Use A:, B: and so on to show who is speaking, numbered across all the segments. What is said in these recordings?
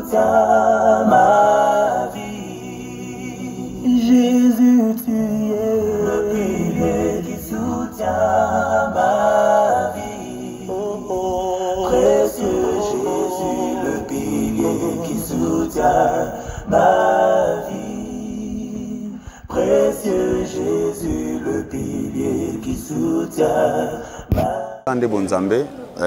A: soutient ma vie. Jésus, tu es le pilier qui soutient ma vie. Précieux Jésus, le pilier qui soutient ma vie. Précieux Jésus, le pilier qui soutient ma vie.
B: Bonzambe,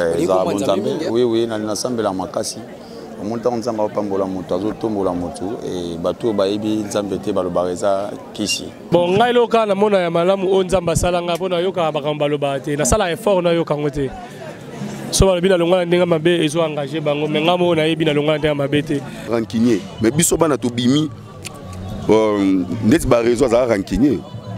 B: oui, na sambe la makasi. Monta nzamba opambola moto azotombola moto et bato bayebi nzambe te balobareza kishi.
C: Bon ngai loka na mona ya malamu o nzamba salanga pona yoka bakamba loba te na sala effort na yoka ngote. So balobi na longa ndenga mabe ezo engager bango mais ngamo na yebi na longa ndenga mabe te.
D: Rancunier, mais biso bana to bimi net ba réseau za rancunier.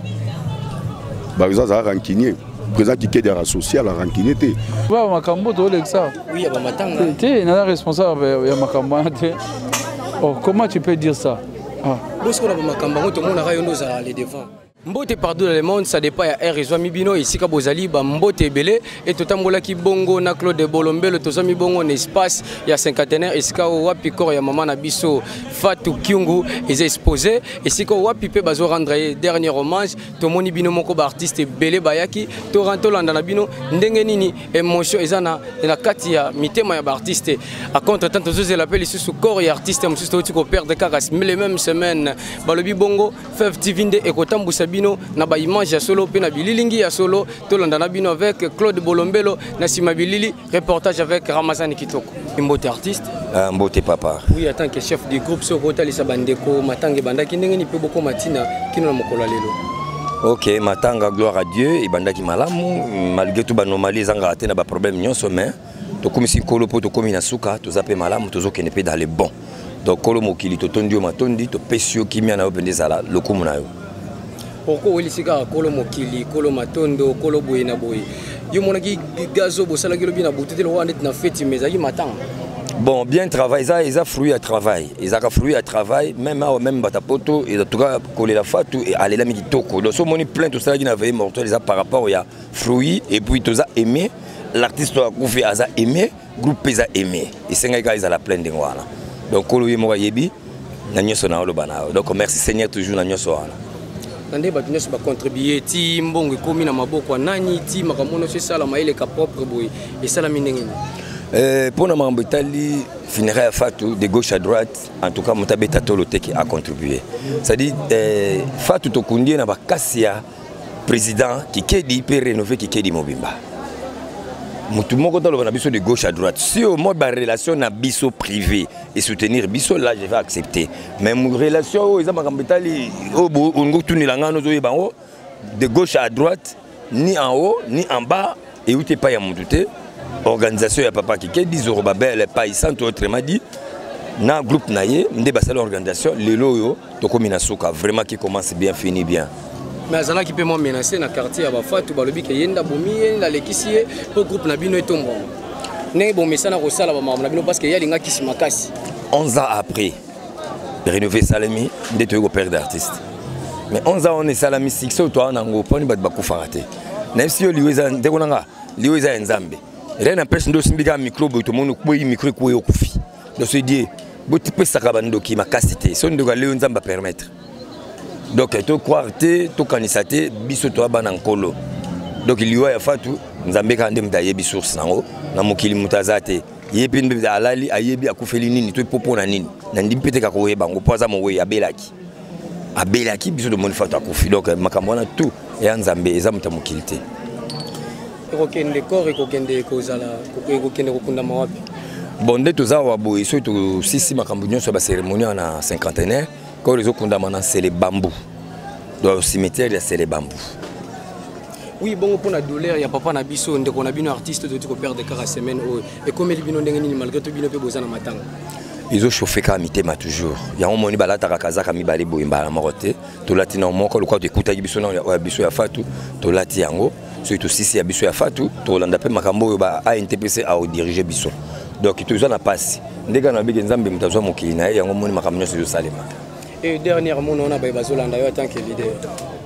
D: Ba réseau za rancunier. Président qui est à social à rancunier te.
E: Ouais, makambo to Alexa.
F: Oui, à matanga.
E: Tu es responsable ya makambo te. Oh, comment tu peux dire ça? Ah.
F: Bosko na makambo to mona rayondo za les devant. Mbote partout dans le monde, ça dépend ya air ezwa mibino ici ka bozali ba mbote ebele et totambola ki bongo na Claude Bolombelo tozami bongo na espace ya cinquantenaire isika wapi kor ya mama na biso Fatou Kyungu est exposé isika wapi pe bazo rendre dernier hommage to moni bino moko ba artiste ebele bayaki to rentolanda na bino ndenge nini émotion ezana na kati ya mitema ya ba artiste à contre tant tozo l'appel ici sous corps ya artiste mususu to ko perdre kakas mais les mêmes semaines balobi bongo Fev Tivinde et kotambusa bino na ba image ya solo pe na bililingi ya solo to landana bino avec Claude Bolombelo na sima bilili reportage avec Ramazani Kitoko. Mbote artiste
G: Mbote papa.
F: Oui, en tant que chef du groupe Sokota Lisa Bandeko Matange Bandaki ndenge ni pe boko matina kino na mokolo lelo.
G: OK, Matanga gloire à Dieu et Bandaki malamu malgré tout ba normaliser zanga te na ba problème nyonso mais to komisi kolo po to komi na suka to zape malamu to zokene pe dans les bons. Donc kolo mokili to tondio matondi to pesio kimia na opende sala lokumu na yo.
F: Pourquoi il s'y a kolo mokili, kolo matondo, kolo boye na boye. Yo monaki gazo bo sala kilo bina bouté le roi na fête mais ayi matang.
G: Bon, bien travail, ils ont fruit à travail. Ils ont fruit à travail, même batapoto, et en tout cas, coller la fatou et aller la midi toko. Donc, ce moni plein tout ça qui n'avait mortel par rapport à fruit et puis tout ça aimé. L'artiste a couvert, a aimé, groupe a aimé. Et c'est un gars ils ont la pleine de moi. Donc, kolo yemo yebi, nanyo sona lo bana. Donc, merci Seigneur toujours nanyo sona.
F: Nande batunya ba contribuer ti mbongo komi na maboko nani ti makamono se sala maile ka propre boy et sala minenge.
G: Pour la Mambitali, funéraire à Fatou, de gauche à droite, en tout cas, Moutabeta Toloteki a contribué. C'est-à-dire, Fatou Tokundi n'a pas cassé président qui peut rénover qui est Mobimba. Moutoumoko dans le biseau de gauche à droite. Si au moins ma relation na biseau privé et soutenir biseau, là je vais accepter. Mais mon relation, ils ont Mambitali, de gauche à droite, ni en haut, ni en bas, et où tu n'es pas à mon douter. Organisation ya papa qui dit Zorobabel pas ici autrement dit na groupe naie ndé basala organisation lelo yo to komina soka vraiment qui commence bien finit bien
F: mais azala qui peut moi menacer na quartier ya Fatou balobi ke yenda bomi la lekisi au groupe na bino etombo né bon mesana ko sala ba na bino parce que ya linga kisi makasi
G: 11 ans après rénover Salami ndé to père d'artiste mais 11 ans on est Salami 6 toi na ngoponi ba kufaraté même si yo liweza ndeko nanga liweza nzambe rien n'empêche de se mettre un micro, tout le monde peut y micro couper au coufi. Donc se dit, tu peux s'accabander qui m'a cassité. Son de galéon va permettre. Donc tu crois que tu candidates, biso toi ban colo. Donc il y a Fatou, nous avons quand même d'ailleurs bisource nango, na mokili mutazate. Yepin be alali ayebi akufeli nini to popo na nini. Na ndipete ka ko yeba ngo poza mo we abelaki. Abelaki biso de mon Fatou akufi. Donc makamona tout et nzambe eza mutamukilité.
F: Kokende corps et kokende kozala kokende kokunda mawapi
G: bonde tozawa boy so to sisi makambo nyonso ba cérémonie na cinquantenaire ko les okunda mana c'est les bambous dans le cimetière c'est les bambous.
F: Oui bon pour la douleur ya papa na biso ndeko na bino artiste de ko perdre 40 semaines et comme les bino ndenge ni malgré tout bino pe bozana matanga
G: ils ont chauffé ka mitema toujours ya on moni balata kakaza ka mibale boy mbala morote to latina moko le quoi d'écouter biso na biso ya Fatou to lati yango surtout si c'est biso ya Fatou to landa pe makambo ba a NTPC a diriger biso donc toujours na passe ndeka na bige nzambe mutazwa mokili na yango moni makambo nyonso yo salema
F: et dernièrement on a ba bazolanda yo tant que leader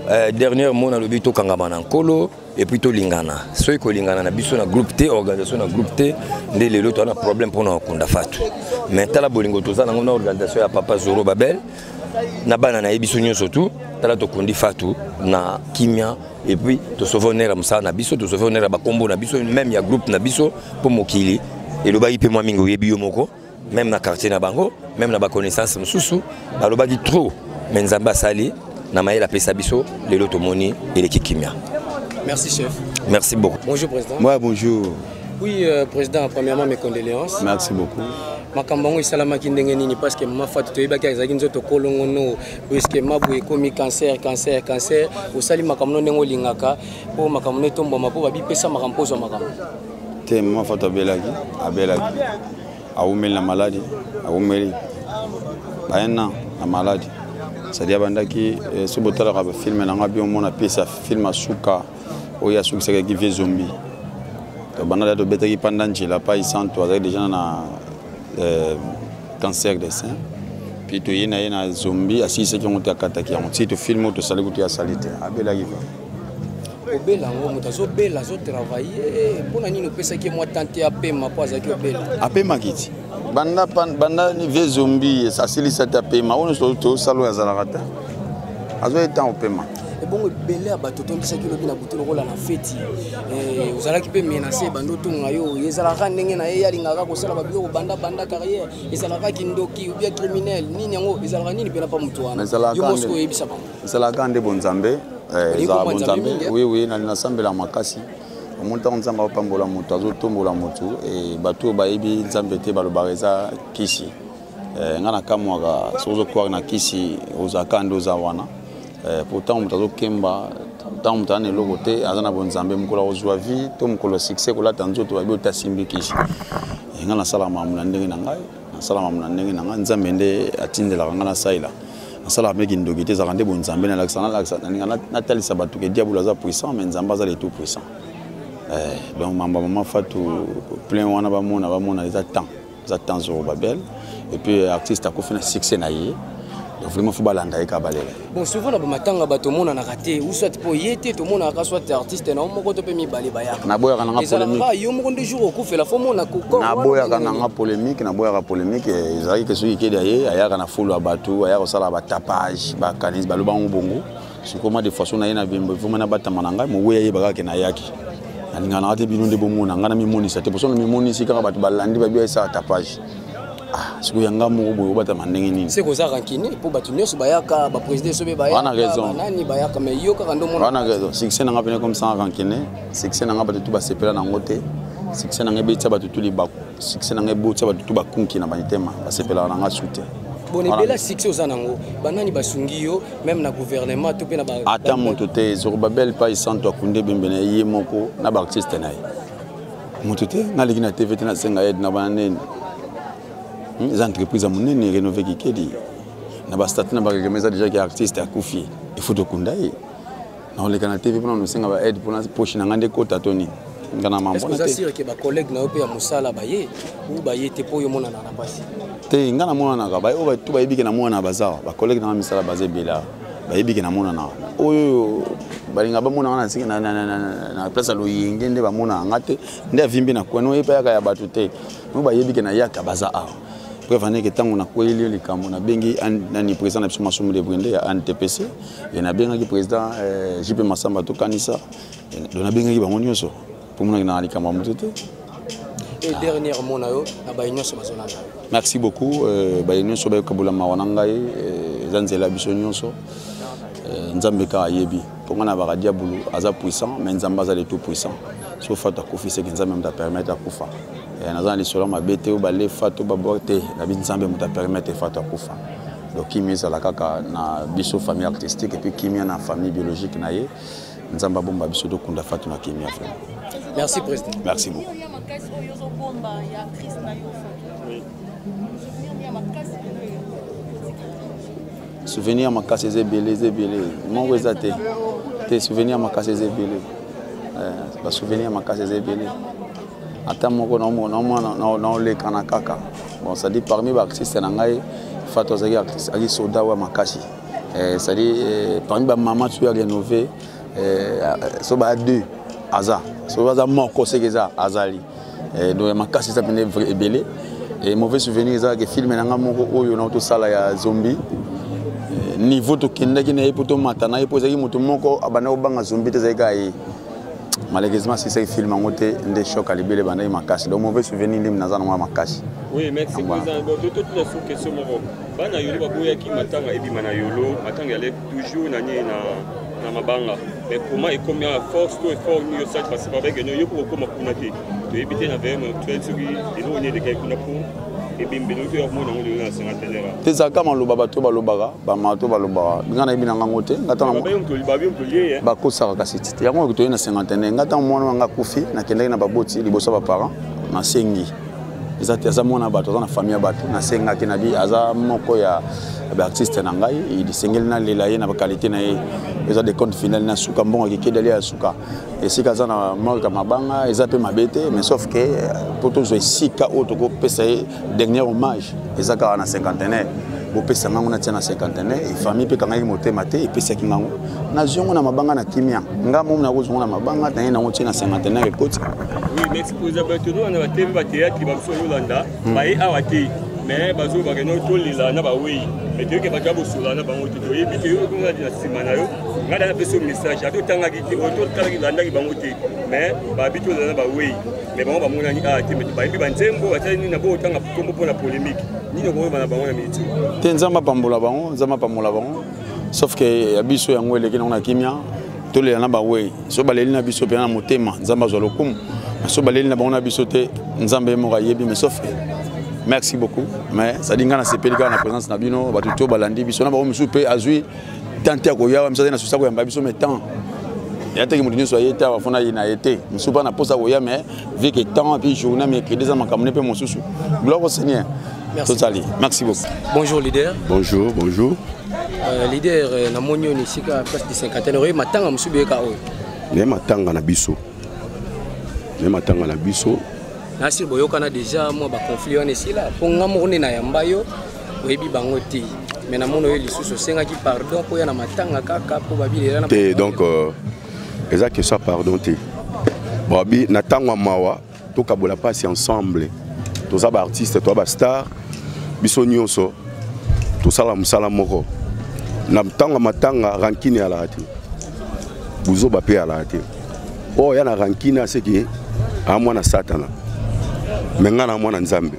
G: dernier mot na lobi to kangama na nkolo et puis to lingana soki ko lingana na biso na groupe T organisation na groupe T nde lelo to na problème pour na kunda fatu mais tala bolingo to za na ngona organisation ya papa Zoro Babel na bana na biso nyonso tout tala to kundi fatu na kimia et puis to souvenir amsa na biso to souvenir ba kombo na biso même ya groupe na biso pour mokili et lo ba ipe moi mingo yebi yo moko même na quartier na bango même na ba connaissance mususu ba lo ba di trop mais nzamba sali na maïla pesa biso lelo to moni et l'équipe kimia.
F: Merci chef.
G: Merci beaucoup.
F: Bonjour président.
B: Ouais, bonjour.
F: Oui président, premièrement mes condoléances.
B: Merci beaucoup.
F: Makambango isalamaki ndenge nini parce que mama fatu toyebaki ezaki nzoto kolongono parce que mabu ekomi cancer osali makamno ndenge olingaka po makamno etombama po babipesa makambo zo makambo
B: te mama fatu abelaki aumeli na maladie aumeli bayena na maladie c'est-à-dire bandaki sobotala ka film na ngabi omona pesa film asuka oya sukisaka ki vie zombie to banada to betaki pendant njila pa isanto avec des gens na cancer des seins puis to yena na zombie asisi ki ngoto akataki ya moti to film to sali kutu ya salite abelaki
F: obela ngo mutazo bela zo travailler pona nini pesa ki moi tenter apema po azaki obela
B: apema kiti banda ni vie zombie asili sata apema on to salo ya zalakata azo etan opema
F: bon belé à bateau ton qui lobi na butu lokola na feti ozalaki pe menacer bando tunga yo ezalaka ndenge na ye yalingaka kosala babio banda carrière ezalaka kindoki ou bien criminel nini yango ezalaka nini pe na pa mutu wana yo mosko ebisa bango
B: ezalaka nde bonzambe bonzambe oui na nasambela makasi omuntu nzamba opambola mutu azotombola mutu e bato bayebi nzambe te balobareza kisi ngana kamwaka sozo kwa na kisi ozaka ndoza wana pourtant mutazo kemba tant mutane lokote azana bonzambe mukolo ozwa vie to mukolo succès kola tanzoto babi otasimbikisi ngana sala mamuna ndenge na ngai sala mamuna ndenge na ngai nzambe nde atindela ngana saila sala meki ndogite za kande bonzambe na laksana ngana natalisa batu ke diable aza puissant mais nzamba aza le tout puissant donc mama fatu plein wana bamona les temps Zoro Babel et puis artiste akofina succès na ye. Vraiment faut balanda et kabalela.
F: Bon souvent na matanga bato mona na raté ou soit po yete to mona ka soit artiste na moko to pe mi bale baya.
B: Na boya kana polémique.
F: Yo moko de jour okufela fo mona ko.
B: Na boya kana polémique ezali que celui qui est derrière aya kana fulu bato aya ko sala ba tapage ba kanis ba loba ngobongo. C'est comment des façons na yena bimbo vraiment na batama na ngai mo boya yeba ka na yaki. Alinga na ate bino de bomona ngana mi monisa te poso na mi monisi ka bato balandi ba biya sa tapage. Siku yanga mo boyo bata mandenge nini
F: c'est koza rankini pour batu nyonso bayaka ba président sobe bayaka
B: wana raison
F: nani bayaka mais yo kaka ndo mona
B: wana raison succès nanga pene comme ça rankine succès nanga batu ba sepela na ngote succès nanga betsa batu tuli ba succès nanga botsa batu ba kunki na banitema ba sepela nanga soute
F: bon bela succès ozanango banani basungi yo même na gouvernement to pe na ba
B: ata moto te Zoro Babel pa isanto akunde bembene ye moko na ba artiste na ye moto te na ligina TV te na senga aide na banane les entreprises à mon rénové qui dit na ba statut na ba remeza déjà qui artiste a kufi il faut to kundaye na le kana TV pour nous senga ba aide pour na poche na ngande kota toni ngana mambo
F: est-ce que ça sire que ba collègue na ope ya musala baye ou baye te po yo mona na basi
B: te ngana mona na ba o ba tu ba yebike na mona bazawa ba collègue na misala bazé bela ba yebike na mona na oyo balinga ba mona na singa na place lo yenge nde ba mona ngate nde avimbi na kwano epa ya batu te no ba yebike na yaka baza a prévenir que tant on a quoi il y a comme on a bien ni président de Somasoum de Brindé à NTPC et na bien qui président JP Massamba to Kanissa et on a bien qui ba monyoso pour mon na ali kama mututé
F: et dernièrement na yo na ba nyonso bazona
B: merci beaucoup ba nyonso ba kabula mawana ngai zanzela biso nyonso nzambe ka yebi pour na ba diabulu aza puissant mais nzamba za le tout puissant sauf fata kofi c'est que nzambe mta permettre akufa nazana lisolo mabete o bale fato babote na binzambe muta permettre fato akufa donc kimi ezala kaka na biso famille artistique et puis kimi na famille biologique na ye nzamba bomba biso to kunda fato na kimi afro.
F: Merci président.
B: Merci beaucoup. Souvenir makasi ezebele mon wezate te souvenir makasi ezebele ba souvenir makasi ezebele ata moko na le kana kaka bon ça dit parmi ba artistes na ngai fato zaki artiste ali soda wa makasi c'est-à-dire parmi les mamans tu as rénové so ba deux aza so ba moko c'est que ça azali donc ma casse ça pene ebele et mauvais souvenir ça que film nanga moko oyo na to sala ya zombie niveau to kenda ki na poto matana e poza ki moto moko abana obanga zombie te zaika e malheureusement c'est ça film en côté des chocs à libérer bana ma casse donc mauvais souvenir lim na za na ma casse. Oui, merci président. Donc toute la question moko bana yolo ba boya ki matanga e bi mana yolo matanga elle toujours na ni na mabanga mais comment et combien la force to effort ni yo ça parce que avec yo ko ko makuna ki to éviter na VM tu es sur et nous on est de quelque pour et bimbe no to mo na ngolo na sengatela tezaka maloba bato balobaka ba mato balobaka ngana ibina ngote ngata na ba ko saka kasiti yango to na sengantene ngata mwana nga kufi na kendeki na baboti liboso ba parents na sengi ezati aza mwana bato aza na famille bato na senga ki na bi aza moko ya artiste na ngai il sengeli na lela ye na ba qualité na ye eza de compte final na suka mbongo ki kedali ya suka esika za na morka mabanga eza pe mabete mais sauf que poto zo esika otoko pesa dernier hommage eza ka na cinquantenaire bo pesa ngango na tia na cinquantenaire et famille pe kanga motema te et pesa ki ngango na zongo na mabanga na kimia ngamo na kozongo na mabanga na na tia na cinquantenaire côté. Oui, merci pour les abattoirs on a TV théâtre ba so Yolanda ba e awati mais bazo ba no to lila na ba oui mais tu que ba jabo sula na ba ngoti to yebi te yo ko ngadi na simana yo ngada na peso message ato tanga ki to tanga ki landa ki ba ngoti mais ba bito na ba oui mais ba ba mona ni a te mais ba bi ba ntembo ba tani na bo tanga kombo pour la polémique ni no ko ba na ba ngona miti te nzamba pambola bango nzamba pambola bango sauf que abiso yango eleki na kimia to le na ba oui so ba leli na biso pe na motema nzamba zo lokumu so ba leli na bango na biso te nzambe mo ga yebi mais sauf que merci beaucoup mais ça dit ngana sepelika na présence na bino ba tuto balandi biso na ba musu pe azui tante ko yawa msa na susa ko yamba biso metan ya te ki mutu nso yeta ba fona ina yete musu pa na posa ko ya mais vu que temps puis journée mais crédit ça makamne pe mususu gloire au Seigneur. Merci. Merci beaucoup. Bonjour leader. Bonjour, bonjour. Leader na monyo ni sika place de 50 ore matanga musu be ka o. Ne matanga na biso. Ne matanga na biso. Nasir boyokana déjà moi ba conflit on ici là pour ngamone na yamba yo oyebi bango te mais na mono yo lisusu senga ki pardon ko ya na matanga kaka po babile na te donc eza que ça pardon te bobi na tangwa mawa to kabola passe ensemble to za ba artiste to ba star biso nyonso to sala musala moko na tangwa matanga rankine ala te buzo ba pe ala te o ya na rankine c'est que a mwana satana mengana mwana nzambe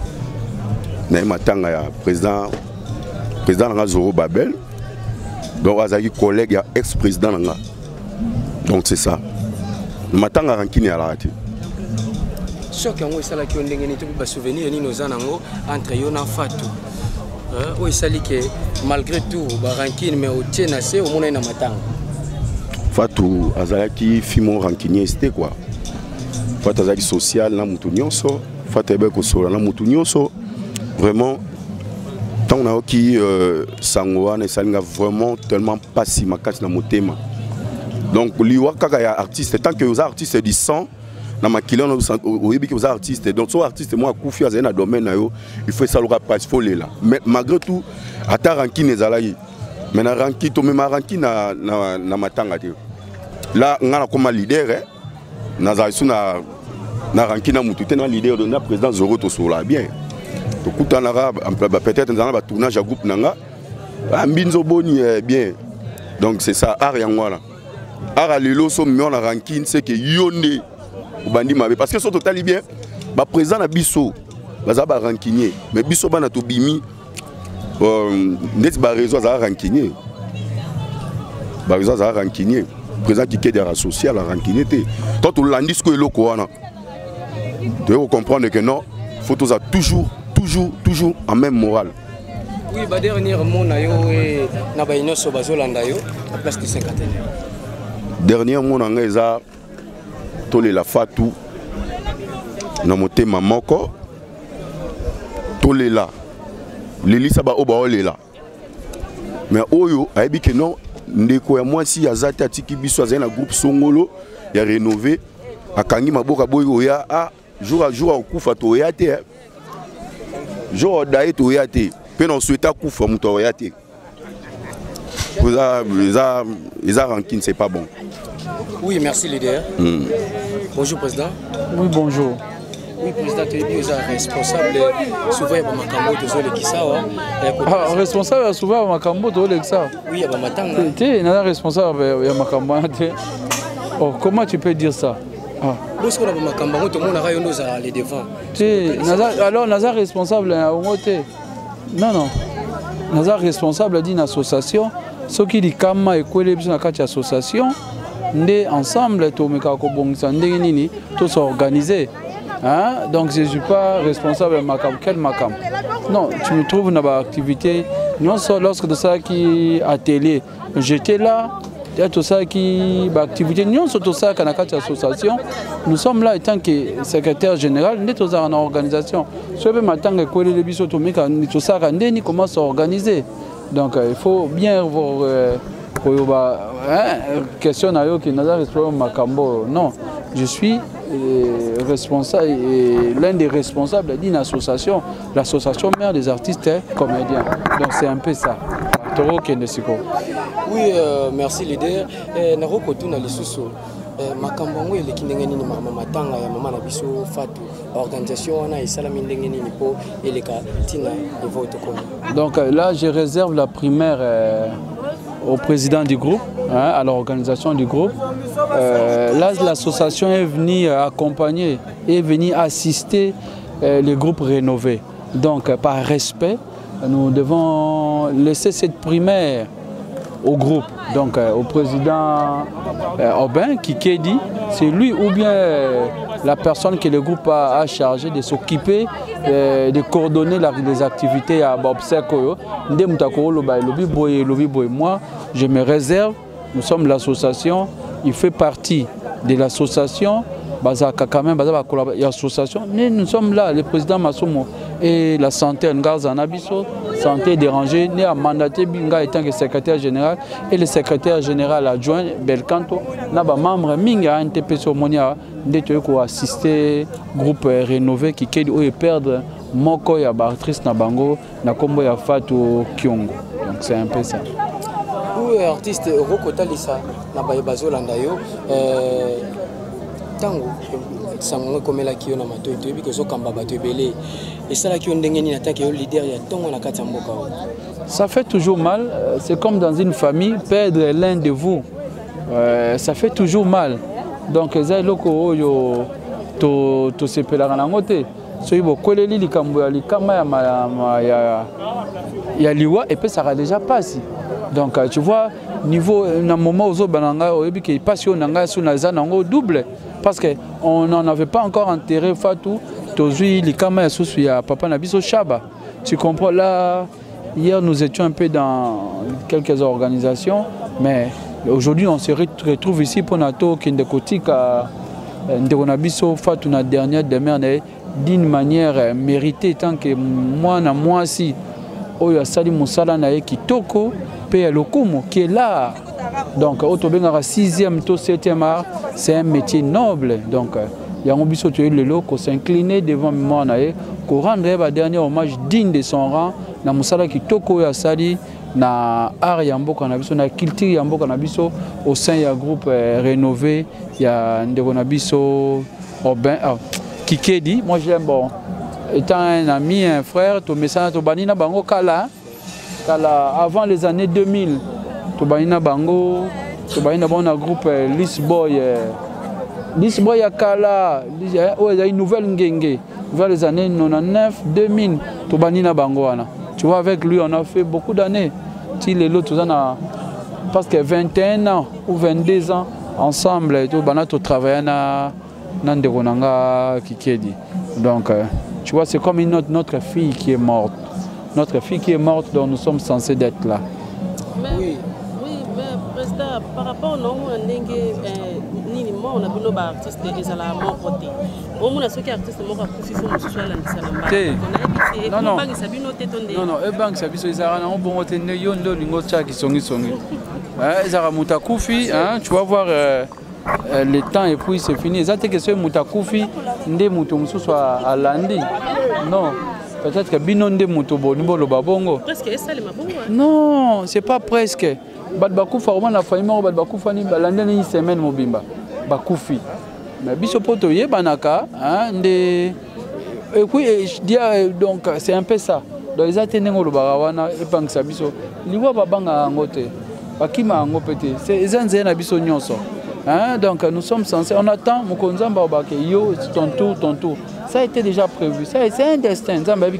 B: na matanga ya président nga Zoro Babel donc azaki collègue ya ex-président nga donc c'est ça matanga rankini ya lati choc yango esala ki ndenge ni to ba souvenir ni nos anango entre yo na Fatou o esali ke malgré tout ba rankini mais o tiena se o mona na matanga Fatou azalaki fimo rankini c'était quoi Fatou azalaki social na mutu nyonso Fatou ebe ko sola na mutu nyonso vraiment tant on a qui sangoa ne salinga vraiment tellement pas si makasi na motema donc liwa kaka ya artiste tant que aux artistes du sang na makila no oyebi que aux artistes donc so artiste moi kufi azali na domaine na yo il faut ça le rapprocher faut là mais malgré tout ata ranki nezalaki mais na ranki to même ranki na matanga te là ngana comme leader na zaïsu na ranki na mutu te na leader de na président Zoro to sola bien to kutanara peut-être dans ba tournage à groupe nanga mbinzo boni bien donc c'est ça art yangwana art lelo so mion na ranking c'est que yonde obandi mabe parce que so total bien ba président na biso baza ba rankinier mais biso bana to bimi net ba réseau za rankinier ba réseau za rankinier président qui kede social rankinier te quand to landis ko eloko wana tu dois comprendre que non faut toujours en même morale. Oui, bah dernièrement na ba inoso bazolanda yo à place de 50. Dernièrement na ngeza tole la Fatou na motema moko tole la lelisa ba oba olela mais oyo ayebi que non ndeko ya mwasi azati atiki biso azali na groupe Songolo ya rénové akangi maboka boyo ya a jour à jour okufa to ya te jour d'ailleurs to ya te pe non souhaita kufa muto ya te
D: Les rancune, c'est pas bon.
F: Oui, merci leader. Bonjour président.
E: Oui, bonjour.
F: Oui, président, tu es responsable souvent à Makambo, tu es le
E: responsable souvent à Makambo, tu es le
F: Oui, à Mamatanga.
E: Tu es responsable à Makambo. Oh, comment tu peux dire ça?
F: Lorsqu'on a Makambo, tout le monde a rayonné les devants.
E: Alors, Nazar responsable à Omote. Non. Nazar responsable d'une association. Ce qui dit Kama et Kwele, c'est une association. Nous ensemble, tous s'organiser. Donc je ne suis pas responsable de Makam. Quel Makam? Non, tu me trouves dans l'activité. Non seulement lorsque ça qui atelier, j'étais là. Il y a tout ça qui activité. Nous sommes tout ça qui association. Nous sommes là étant que secrétaire général. Nous sommes en organisation. Ce que maintenant que Kwele le biso tout ça quand commence à organiser. Donc il faut bien voir. Question qui n'a pas responsable Makambo. Non, je suis responsable, l'un des responsables d'une association, l'association mère des artistes et comédiens. Donc c'est un peu ça.
F: Oui, merci leader. Naroko tuna lisusu. Makambo ngo elekindenge nini mama matanga ya mama na biso fatu organisation wana esalami ndenge nini po eleka tina niveau tokoni.
E: Donc là je réserve la primaire au président du groupe, à l'organisation du groupe. Là, l'association est venue accompagner, est venue assister les groupes rénovés. Donc, par respect, nous devons laisser cette primaire au groupe, donc au président Aubin Kikedi. C'est lui ou bien la personne que le groupe a chargé de s'occuper, de coordonner les activités à Bobseko. Moi, je me réserve, nous sommes l'association, il fait partie de l'association, nous sommes là, le président Massomo et la santé santé dérangée, né à mandaté Binga étant que secrétaire général et le secrétaire général adjoint Belcanto, n'a pas membre Minga NTP Somonia, pour assister groupe rénové qui peut perdre Moko ya Bartrice Nabango, na Kombo ya Fatou Kyongo. Donc c'est un peu ça.
F: Oui, artiste Rokota Lisa, na Bayebazo Landayo, Tango, Samongo Komela Kyo na Mato et Tobi, que Zokamba Batebele, et ça là qui ont dégainé l'attaque et leader, il y a Tango na Katamboka.
E: Ça fait toujours mal, c'est comme dans une famille, perdre l'un de vous, ça fait toujours mal. Donc, les locaux, to se pelera na ngote. So ibo koleli likambo ya likama ya liwa et puis ça a déjà passé. Donc tu vois niveau na moment ozo bananga oyebi ke passe onanga sous na zanango double parce que on n'en avait pas encore enterré Fatou tozui likama ya susu ya papa na biso Chaba. Tu comprends là hier nous étions un peu dans quelques organisations mais aujourd'hui on se retrouve ici pour nato kindekotika ndekonabiso Fatou na dernière demeure d'une manière méritée tant que moi si Oya Sali Moussala na Kitoko P Lokumo qui est là. Donc Otobenga 6e to 7e art, c'est un métier noble. Donc il y a un biso tu le loco s'incliner devant moi na ko rendre un dernier hommage digne de son rang na Moussala Kitoko ya Sali na art ya mboka na biso na culture ya mboka na biso au sein ya groupe rénové ya ndeko na biso Aubin Kikedi. Moi j'aime bon étant un ami, un frère, Tobanina Bango Kala, avant les années 2000, Tobanina Bango, Tobanina Bango, un groupe Lisboy à Kala, il y a une nouvelle Ngenge, vers les années 99, 2000, Tobanina Bango. Tu vois, avec lui, on a fait beaucoup d'années. Parce que 21 ans ou 22 ans, ensemble, Tobanina travaillé dans Nanderonanga Kikedi. Donc, tu vois, c'est comme notre fille qui est morte. Notre fille qui est morte, dont nous sommes censés d'être là.
H: Oui, mais président, par rapport à nous, on a des artistes qui sont morts. On a ceux artistes qui sont
E: tu vas voir le temps et puis c'est fini. C'est que ce Moutakufi, Nde Moutoumsou soit à Landi. Non, peut-être que binonde motobo niveau le babongo.
H: Presque ça les mabongo.
E: Non, c'est pas presque. Badbakufa vraiment la famille mort badbakufa ni balande ni semaine mobimba. Bakufi. Mais biso poto yebanaka hein de et puis je dis donc c'est un peu ça. Donc ils attendent le barawana et pangsa biso. Liwa babanga ngote. Bakima ngopete. C'est ezanze na biso nyonso. Hein, donc nous sommes censés, on attend Mukonzamba Obake, yo, ton tour. Ça a été déjà prévu, c'est un destin.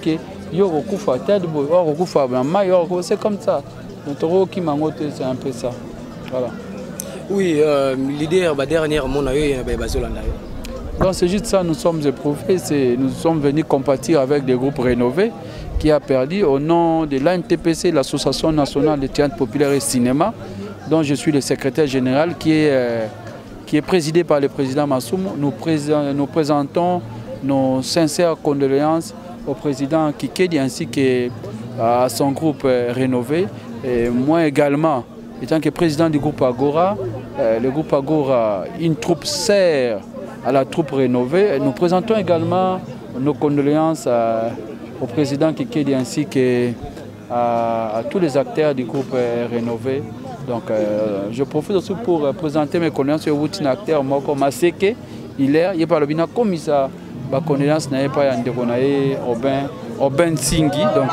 E: C'est comme ça. C'est un peu ça. Voilà.
F: Oui, l'idée dernièrement,
E: donc c'est juste ça, nous sommes éprouvés, nous sommes venus compatir avec des groupes rénovés qui a perdu au nom de l'ANTPC, l'Association nationale de théâtre populaire et cinéma, dont je suis le secrétaire général, qui est présidé par le président Massoum. Nous présentons nos sincères condoléances au président Kikedi ainsi qu'à son groupe rénové. Et moi également, étant que président du groupe Agora, le groupe Agora, une troupe sert à la troupe rénovée. Nous présentons également nos condoléances au président Kikedi ainsi qu'à tous les acteurs du groupe rénové. Donc je profite aussi pour présenter mes condoléances au acteur Moko Maseke. Il est par le bina comme ça. Ma condoléance n'est pas Yandekonae Aubin Singhi. Donc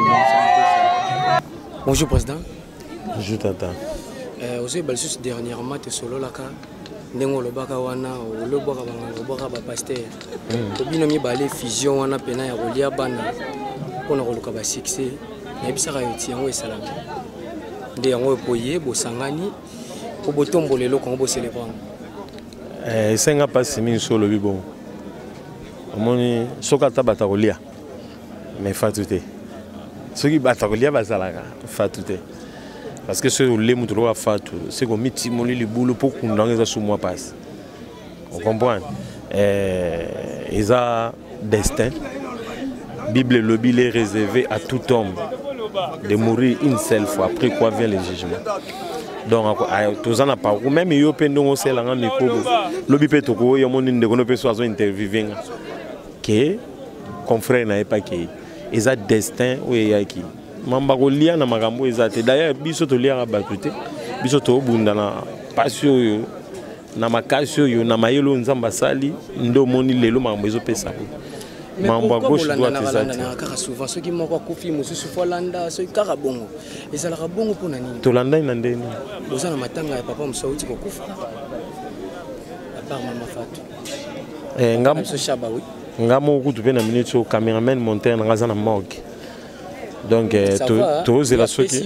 F: bonjour président.
I: Bonjour tata.
F: Vous avez balsu dernièrement te solo laka. Nengo lobaka wana lobaka ba pasteur. To bino mi balé fusion wana pena ya kolia bana. Pona koluka ba succès. Na bisaka yoti yango esalama. Nde yango poye bosangani ko botombole loko ngo célébrer.
I: Senga passe min solo bibo. Omoni soka tabata kolia. Mais fatute. Soki bata kolia bazalaka fatute. Parce que ce les moutro a fatu, c'est comme miti moli le boulot pour qu'on dans les sous mois passe. On comprend. Ils ont destin. Bible le Bible est réservé à tout homme de mourir une seule fois. Après quoi vient le jugement. Donc tous en a pas. Même yo pendant c'est la ngami ko. Le Bible to ko yo mon de kono pe soazo interviewer. Que confrère n'a pas qui. Ils ont destin ou yaki. Mamba kolia na makambo ezate d'ailleurs biso to lia batute biso to bunda na passion yo na makasio yo na mayelo nzamba sali ndo moni lelo makambo ezo pesa ko mamba gauche droite ezate
F: na souvent ceux qui moko kofi mususu folanda ceux kaka bongo ezala ka bongo pona nini
I: to landa ina ndeni
F: boza na matanga ya papa msauti ko kufa à part mama Fatou
I: ngam
F: so shaba oui
I: ngamo kutu pe na minute au cameraman monter na ngazana morgue. Donc tous la soki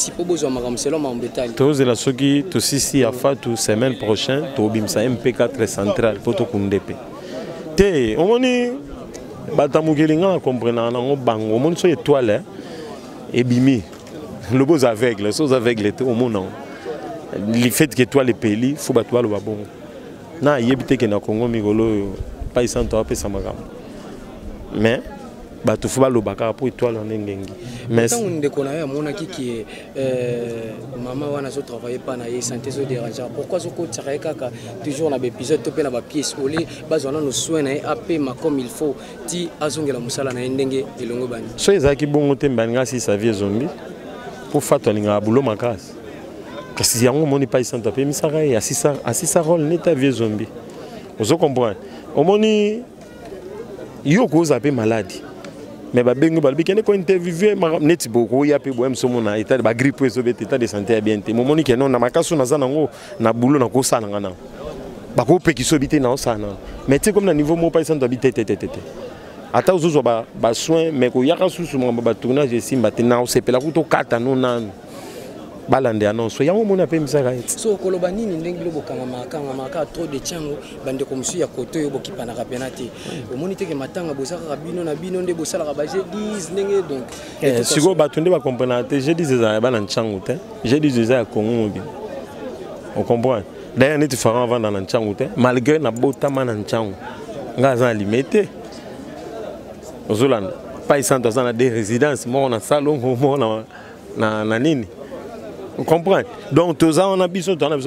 I: to sisi à Fatou semaine prochaine to bimsa MP4 central poto kundepe te omoni batamukelinga comprendre na ngo bango omoni so étoile et bimi le beaux aveuglessos aveugles te omona le fait que toi les pays faut batwa lo babon na yebite ke na Congo migolo pas isanto apesa magam mais bato fuba lo baka pour étoile en ngengi
F: mais tant on déconne à mon aki qui maman wana zo travailler pas na santé zo déranger pourquoi zo ko tsaka kaka toujours na épisode topé na ba pièce olé bazona no soin na AP ma comme il faut ti azongela musala na ndenge elongo bani
I: so ezaki bongo te mbanga si sa vie zombie pour fato linga bulo makas kasi yango moni pas santa pe misaka ya asisa rôle neta vie zombie ozo comprendre omoni yo ko zape maladie. Mais babengo balbi kene ko interviewer neti boko ya pe boem somo na état ba grippe état de santé bien te momoni ke non na makaso na zana ngo na bulo na ko sana ngana ba ko pe ki sobité na sana mais tu comme na niveau mo pas santo habité tete ata uzo ba soin mais ko yaka susu mo ba tournage simba te na o sepela ko to kata no na balande annonce yango mona pe misaka
F: so koloba nini ndenge lobokanga maka trop de chango bande comme si ya koto yo bokipana ka penate omoni te ke matanga bosaka bino na bino nde bosala ka ba G10 ndenge donc
I: siko batunde ba comprendre te G10 za ba na chango te G10 za ya Congo mobile on comprend d'ailleurs net différent avant dans la chango te malgré na botama na chango ngaza limité ozolanda pas isanto za na des résidences mo na salon mo na nini. On comprend. Donc tous on a besoin de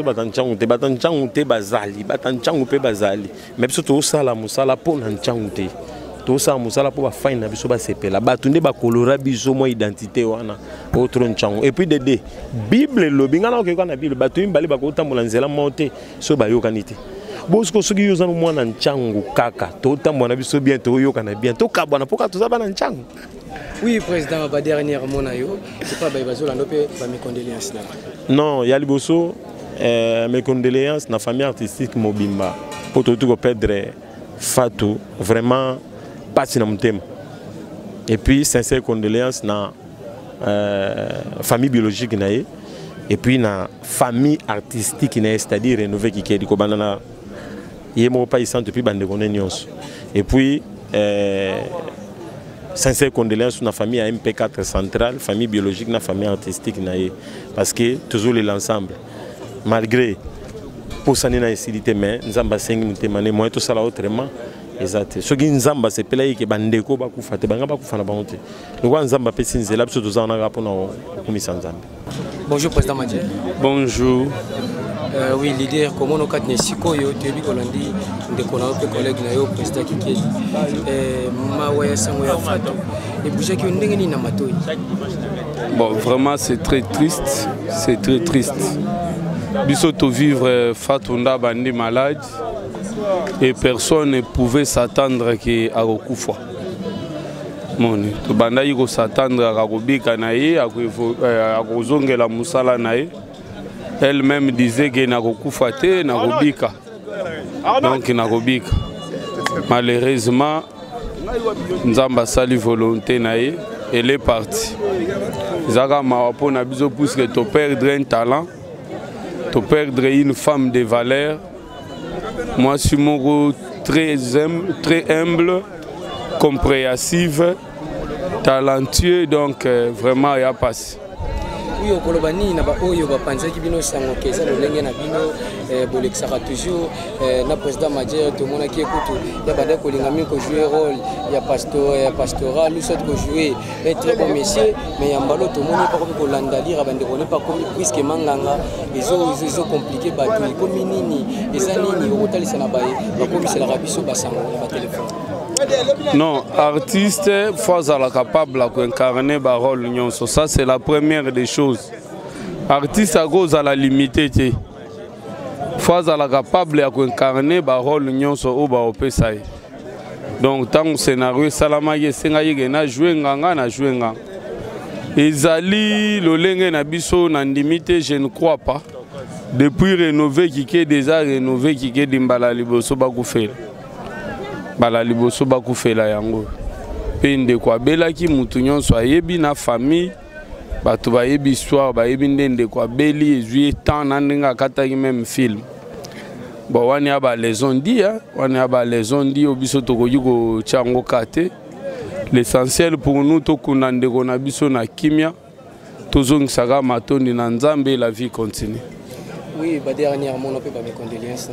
I: batanchangu te bazali, batanchangu pe bazali. Mais surtout ça la musala pour nanchangu te. tosala mosala mpo bafani na biso basepela bato nde bakolora biso mwa identité wana otro nchango et puis dede bible elobi nga na okeka na bible bato mibale bakotambola nzela moko te so bayokani te bosiko soki yo oza mwana nchango kaka totambola na biso bien toyokana bien tokabwana mpoka toza bana nchango.
F: Oui, président, ba dernièrement na yo, c'est pas bazolando pe ba mes condoléances là.
I: Non, ya liboso mes condoléances na famille artistique mobimba pour tout perdre Fatou, vraiment pas na mutema. Et puis sincère condoléances na famille biologique nae et puis na famille artistique nae, c'est-à-dire rénové qui est di ko banana yemo pas ici depuis bande nyonso. Et puis sincère condoléances sur la famille à MP4 centrale, famille biologique, la famille artistique, parce que toujours l'ensemble. Malgré pour ça, nous avons essayé de faire des choses, moi tout ça là autrement. Exact. Ce qui nous a c'est que les bandeko ba kufa te banga ba kufa na bango te. Nous avons nzamba pesi nzela biso tozana rapport na komisa nzambe.
F: Bonjour président Madjer.
I: Bonjour.
F: Oui, leader, comment on a dit Sikoyo, tu es Colandi, des collègues, président Kiki, Mawaya Samoya Fatou, et Bouja qui ont été Namatoy.
E: Bon, vraiment, c'est très triste. C'est très triste. Bissoto vivre Fatounda Bandi malade et personne ne pouvait s'attendre à Rokufa. Moni, to banda yiko s'attendre à Robika nae, à Rozongela Moussala nae. Elle-même disait que Narokufa te Narobika. Donc Narobika. Malheureusement, Nzamba sali volonté nae, elle est partie. Zara Mawapo n'a besoin plus que de perdre un talent, de perdre une femme de valeur. Moi, je suis très humble, compréhensive, talentueux, donc vraiment il y a passé.
F: Oui, au Kolobani, na ba oyo ba panza ki bino sango keza le lenge na bino bolexaka toujours na président Madjer to mona ki ekutu ya banda ko linga mi ko jouer rôle ya pastoral ou soit ko jouer un très bon monsieur mais ya mbalo to moni pas ko landa lire bande ko ne pas comme puisque manganga ils ont compliqué ba to ko minini ezanini ko talisa na baye ba komisa la rabiso ba sango na ba téléphone.
E: Non, artiste, il faut être capable d'incarner le rôle. Ça, c'est la première des choses. Artiste, à cause de la limité, il faut être capable d'incarner le rôle. Donc, tant que le scénario, Salamaye, Sengaye, na joué nganga. Ezali, le lenge na biso, na limité, je ne crois pas. Depuis rénové, qui est déjà rénové, qui est dimbala liboso bakoufela. Bala liboso bakufela yango pe ndeko abelaki mutu nyonso ayebi na famille bato bayebi histoire bayebi ndeko abeli ezui temps na ndenge akataki même film bon wani aba les on dit obiso tokoki kotia yango kate l'essentiel pour nous tokunda ndeko na biso na kimia tozongisaka matondi na nzambe la vie continue.
F: Oui, dernièrement, on peut pas mes condoléances.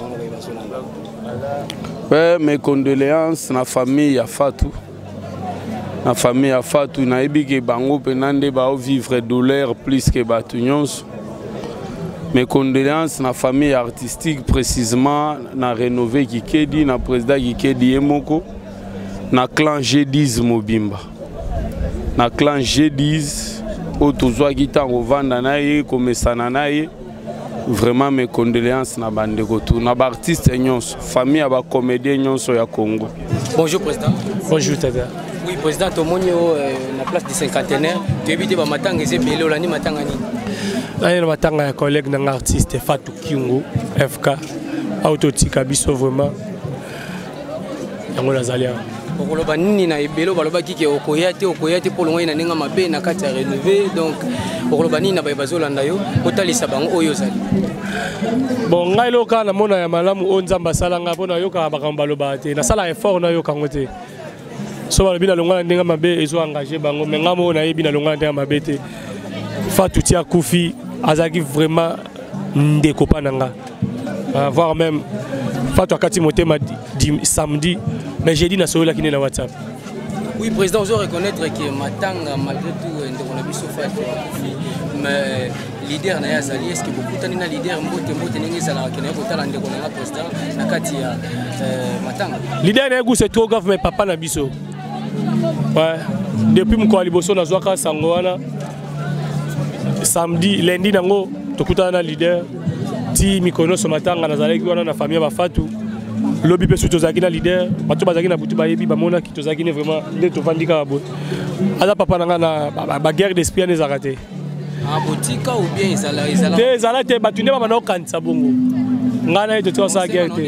E: Ouais, mes condoléances na famille à Fatou. La famille à Fatou, na ebike bango penande ba vivre douleur plus que batunyons. Mes condoléances na famille artistique précisément na rénové Kikedi, na président Kikedi Emoko, na clan G10 Mobimba. Na clan G10 autozoa kitango vanda naye komesana naye. Vraiment mes condoléances na bandeko tout na ba artiste nyonso famille aba comédien nyonso ya Congo.
F: Bonjour président.
C: Bonjour Tata.
F: Oui président Tomonio na place du cinquantenaire tu évite ba matanga ezebele olani matanga nini.
C: Na matanga ya collègue na artiste Fatou Kiungo FK autotika biso vraiment yango nazalia.
F: Okoloba nini na ebelo baloba kike okoyate pour loin na ninga mabe na kati rénové donc okoloba nini na bazolanda yo otalisa bango oyo zali.
C: Bon ngai loka na mona ya malamu o nzamba salanga pona yoka bakambo baloba te na sala effort na yoka ngote so balobi na longa ndinga mabe ezo engager bango mais ngamo na yebi na longa ndinga mabe te Fatou tia kufi azaki vraiment ndeko pananga voire même Fatou akati motema samedi mais j'ai dit na sola kine na WhatsApp.
F: Oui président, je reconnaître que matanga malgré tout on a vu Fatou mais leader na yazali est-ce que bokutani na leader mbote ndenge ezalaka kena kotala ndeko na président na kati ya matanga
C: leader na egu c'est trop grave mais papa na biso ouais depuis mko liboso na zwaka sango wana samedi lundi nango tokutana na leader ti mikono so matanga nazalaki wana na famille ba fatu lobi pe surtout zaki na leader bato bazaki na butu bayebi bamona ki tozaki ne vraiment nde tovandika ba bo ala papa nanga na ba guerre d'esprit ne zakate
F: botika ou bien
C: ezala te bato nde babana okanisa bongo ngai na ye totika osala guerre te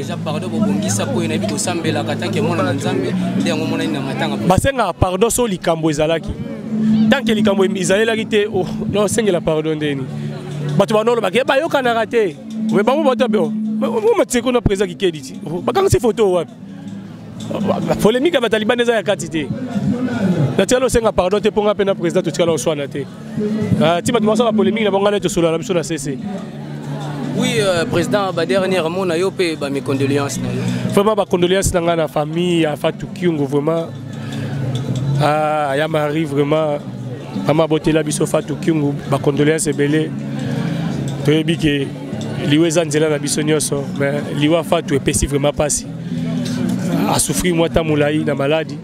C: basengaka pardon so likambo ezalaki tanke likambo ezalelaki te nosengela pardon ndeni bato banolobaki bayokanaka te me bango bato be omatiko na président Kikedi ti bakangisi photo wapi polémique ya Taliban eza ya kati te natikala osenga pardon te mponga mpe na président totikala oswana te ti bato basala polémique na bango na tosolola na biso na cc.
F: Oui, président, dernièrement, on a eu mes condoléances.
C: Vraiment, mes condoléances dans la famille, à Fatou Kyungo, vraiment. À Yamari, vraiment. À ma beauté, là, biso Fatou Kyungo, mes condoléances, belé. Tu as dit que Liwe Zanzela na biso nyoso, mais Liwa Fatou est pessi vraiment passé. A souffrir moi ta moulaï na maladie.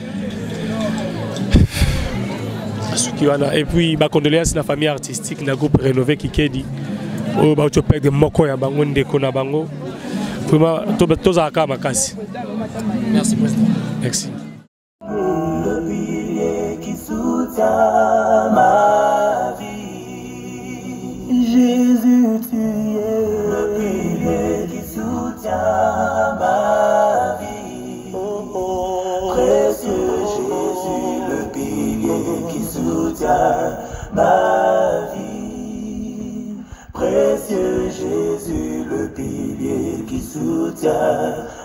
C: Et puis, mes condoléances dans la famille artistique, dans le groupe Rénové Kikedi. Oh, bah, tu perds des moko ya bango ndeko na bango. Vraiment, tous à la makasi.
F: Merci, président.
C: Merci.
A: Le pilier qui soutient ma vie. Jésus, tu es le pilier qui soutient ma vie. Précieux Jésus, le pilier qui soutient ma vie. Précieux Jésus, le pilier qui soutient